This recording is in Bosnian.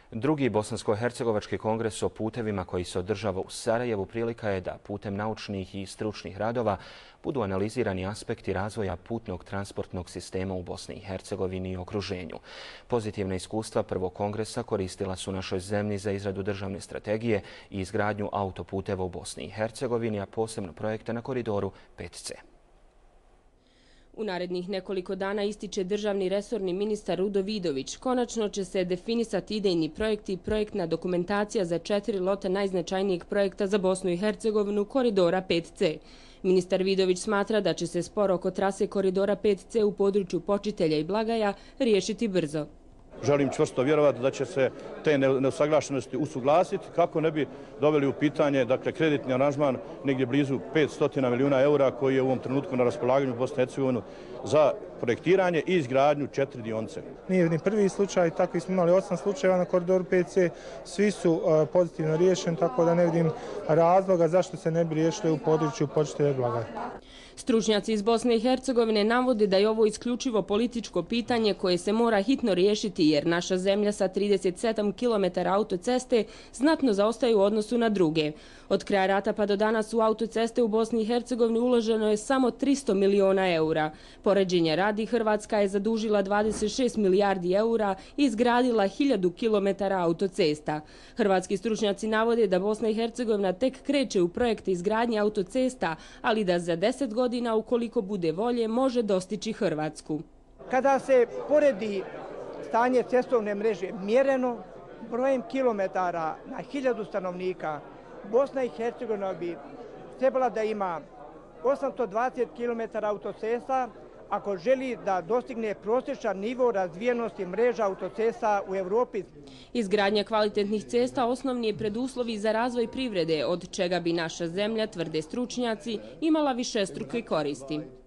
Drugi bosansko-hercegovački kongres o putevima koji se održava u Sarajevu prilika je da putem naučnih i stručnih radova budu analizirani aspekti razvoja putnog transportnog sistema u Bosni i Hercegovini i okruženju. Pozitivna iskustva prvog kongresa koristila su našoj zemlji za izradu državne strategije i izgradnju autoputeva u Bosni i Hercegovini, a posebno projekta na koridoru 5C. U narednih nekoliko dana ističe državni resorni ministar Rudo Vidović. Konačno će se definisati idejni projekti i projektna dokumentacija za 4 lota najznačajnijeg projekta za Bosnu i Hercegovinu koridora 5C. Ministar Vidović smatra da će se spor oko trase koridora 5C u području Počitelja i Blagaja riješiti brzo. Želim čvrsto vjerovati da će se te neusaglašenosti usuglasiti kako ne bi doveli u pitanje kreditni aranžman negdje blizu 500 milijuna eura koji je u ovom trenutku na raspolaganju Bosne i Hercegovine za projektiranje i izgradnju 4 dionice. Nije ni prvi slučaj, takvi smo imali 8 slučajeva na koridoru 5C, svi su pozitivno riješeni, tako da ne vidim razloga zašto se ne bi riješili u području Počitelja i Blagaja. Stručnjaci iz Bosne i Hercegovine navode da je ovo isključivo političko pitanje koje se mora hitno riješiti jer naša zemlja sa 37 km autoceste znatno zaostaje u odnosu na druge. Od kraja rata pa do danas u autoceste u Bosni i Hercegovini uloženo je samo 300 miliona eura. Poređenja radi, Hrvatska je zadužila 26 milijardi eura i izgradila 1000 km autocesta. Hrvatski stručnjaci navode da Bosna i Hercegovina tek kreće u projekte izgradnje autocesta, ali da za 10 godina, ukoliko bude volje, može dostići Hrvatsku. Kada se poredi stanje cestovne mreže mjereno brojem kilometara na 1000 stanovnika, Bosna i Hercegovina bi trebala da ima 820 km autocesta ako želi da dostigne prosječan nivo razvijenosti mreža autocesta u Evropi. Izgradnja kvalitetnih cesta osnovni je preduslovi za razvoj privrede, od čega bi naša zemlja, tvrde stručnjaci, imala višestruke koristi.